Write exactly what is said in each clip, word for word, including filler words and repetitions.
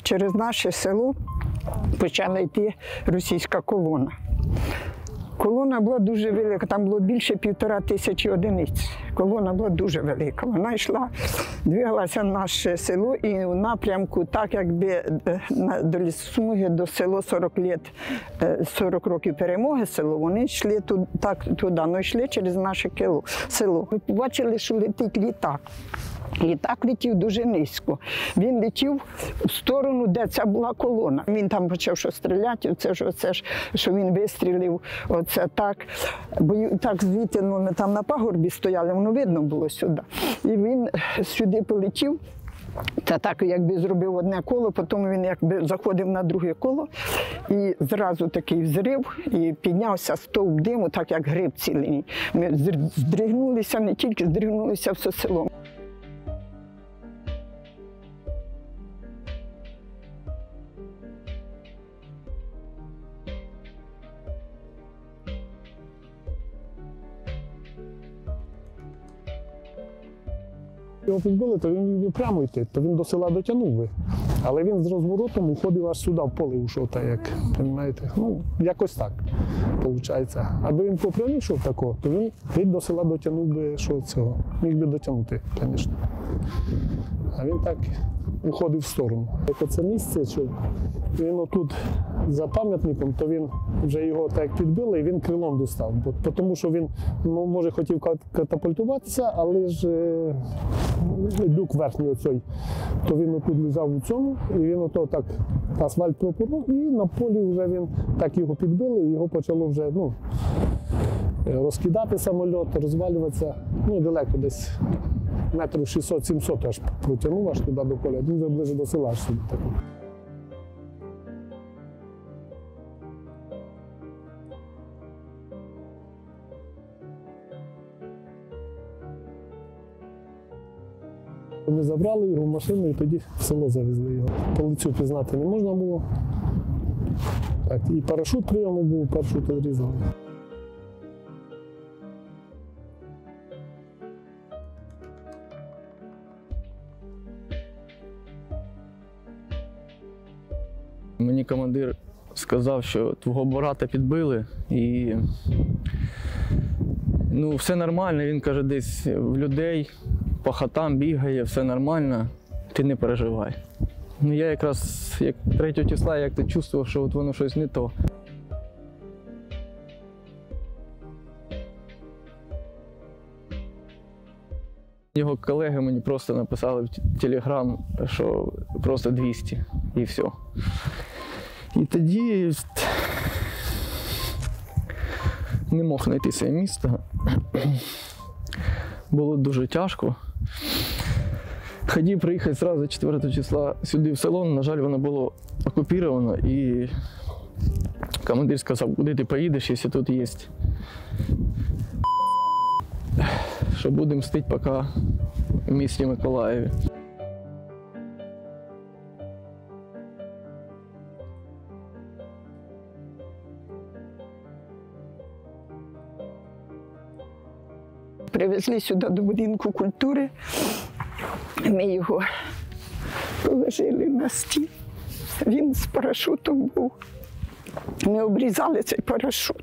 через наше село почала йти російська колона. Колона була дуже велика, там було більше півтора тисячі одиниць. Колона була дуже велика. Вона йшла, двигалася в наше село і в напрямку, так якби до лісосмуги, до село сорок літ, сорок років перемоги село, вони йшли туди, так, туди, але йшли через наше село. Ми побачили, що летить літак. Літак летів дуже низько. Він летів в сторону, де ця була колона. Він там почав що стріляти, оце ж, оце ж, що він вистрілив, оце так. Бо так звідти, ну, ми там на пагорбі стояли, воно видно було сюди. І він сюди полетів, та так якби зробив одне коло, потім він якби заходив на друге коло, і зразу такий взрив, і піднявся стовп диму, так як гриб цілий. Ми здригнулися, не тільки здригнулися все село. Його підбили, то він міг би прямо йти, то він до села дотягнув би. Але він з розворотом уходив аж сюди, в поле ушов, так як, розумієте, ну, якось так, виходить. Аби він по прямій йшов такого, то він, він до села дотягнув би, що цього, міг би дотягнути, звісно. А він так уходив в сторону. Як оце місце, що він отут за пам'ятником, то він вже його так підбили, і він крилом достав. Бо, тому що він, ну, може, хотів катапультуватися, але ж е, люк верхній оцей, то він отут лежав у цьому, і він ото так асфальт пропорнув, і на полі вже він так його підбили, і його почало вже, ну, розкидати самоліт, розвалюватися, ну, далеко десь. Метрів шістсот-сімсот аж протягнув аж туди до поля, він вже ближе до села аж сюди. Ми забрали його в машину і тоді в село завезли його. По лицю пізнати не можна було. Так, і парашут при йому був, парашут відрізали. Мені командир сказав, що твого брата підбили і ну, все нормально, він каже, десь в людей по хатам бігає, все нормально, ти не переживай. Ну, я якраз як третього числа як то чувствував, що от воно щось не то. Його колеги мені просто написали в телеграм, що просто двісті і все. І тоді не мог знайти своє місто. Було дуже тяжко. Хотів приїхати одразу четвертого числа сюди в село, на жаль, воно було окуповано, і командир сказав, куди ти поїдеш, якщо тут є. Що будемо мстити поки в місті Миколаєві. Привезли сюди до будинку культури, ми його положили на стіл. Він з парашутом був. Ми обрізали цей парашут.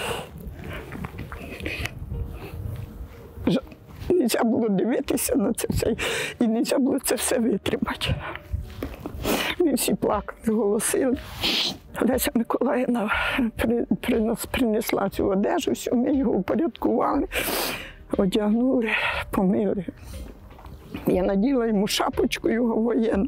Не можна було дивитися на це все, і не можна було це все витримати. Ми всі плакали, голосили. Леся Миколаївна принесла цю одежу, все, ми його упорядкували, одягнули, помили. Я наділа йому шапочку його воєнну.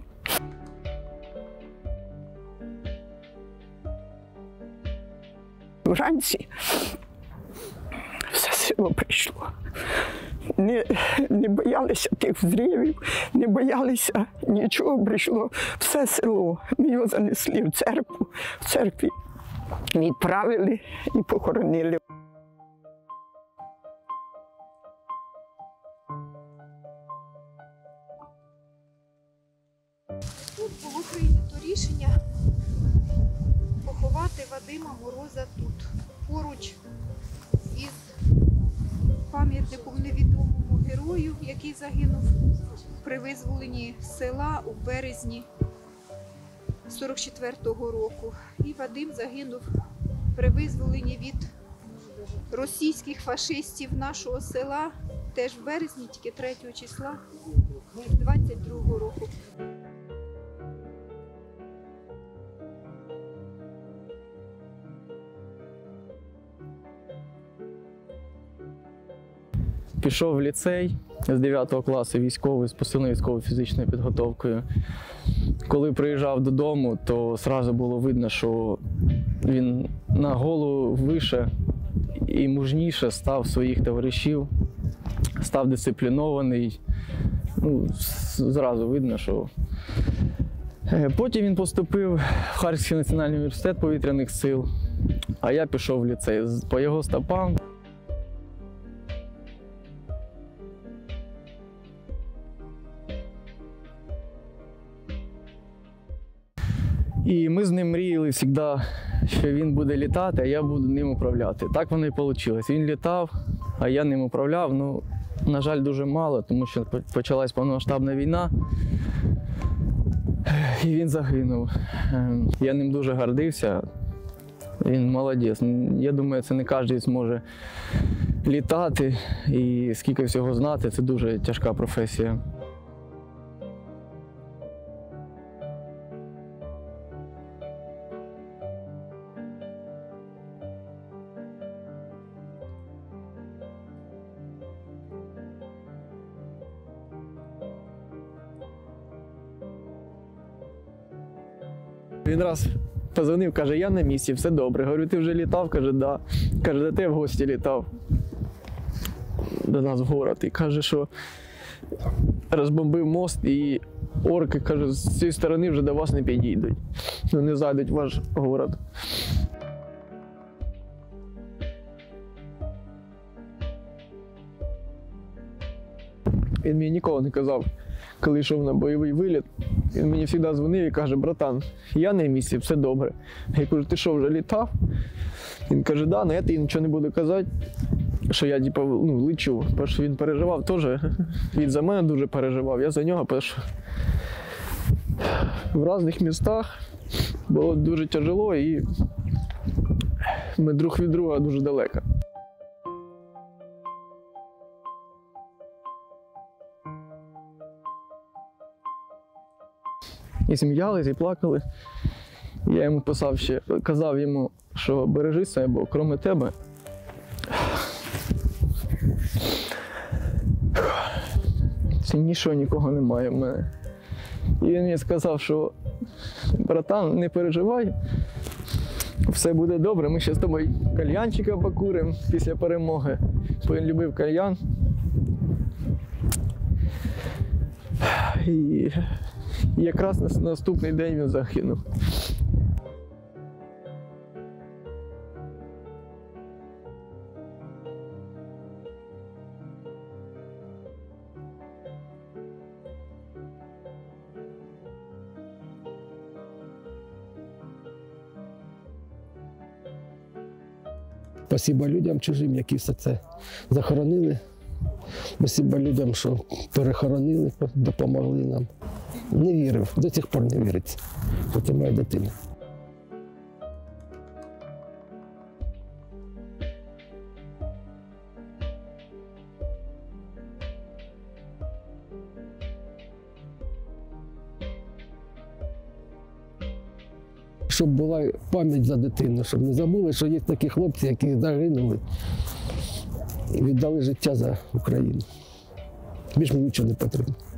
Вранці все село прийшло. Не, не боялися тих взривів, не боялися нічого, прийшло все село. Ми його занесли в церкву, в церкві відправили і похоронили. Тут було прийнято рішення поховати Вадима Мороза тут, поруч із пам'ятником невідомому герою, який загинув при визволенні села у березні сорок четвертого року. І Вадим загинув при визволенні від російських фашистів нашого села теж в березні, тільки третього числа двадцять другого року. Пішов в ліцей з дев'ятого класу військовий, з посиленою військово-фізичною підготовкою. Коли приїжджав додому, то одразу було видно, що він на голову вище і мужніше став своїх товаришів, став дисциплінований. Ну, зразу видно, що. Потім він поступив в Харківський національний університет повітряних сил, а я пішов в ліцей по його стопам. І ми з ним мріяли завжди, що він буде літати, а я буду ним управляти. Так воно і вийшло. Він літав, а я ним управляв. Ну, на жаль, дуже мало, тому що почалась повномасштабна війна, і він загинув. Я ним дуже гордився. Він молодець. Я думаю, це не кожен зможе літати і скільки всього знати. Це дуже тяжка професія. Він раз позвонив, каже, я на місці, все добре. Говорю, ти вже літав? Каже, да. Каже, де ти в гості літав до нас в город. І каже, що розбомбив мост і орки, каже, з цієї сторони вже до вас не підійдуть. Ну, не зайдуть в ваш город. Він мені ніколи не казав, коли йшов на бойовий виліт, він мені завжди дзвонив і каже, братан, я на місці, все добре. Я кажу, ти що, вже літав? Він каже, да, але я тобі нічого не буду казати, що я типу, ну, лечу. Тому що він переживав теж, він за мене дуже переживав, я за нього, тому що в різних містах було дуже тяжело і ми друг від друга дуже далеко. І сміялись, і плакали. Я йому писав ще, казав йому, що бережи себе, бо крім тебе ціннішого нікого немає в мене. І він мені сказав, що братан, не переживай, все буде добре, ми ще з тобою кальянчика покуримо після перемоги. Бо він любив кальян. І І якраз на наступний день він загинув. Спасибо людям чужим, які все це захоронили. Спасибо людям, що перехоронили, допомогли нам. Не вірив, до сих пор не віриться, що це моя дитина. Щоб була пам'ять за дитину, щоб не забули, що є такі хлопці, які загинули і віддали життя за Україну. Більш мені нічого не потрібно.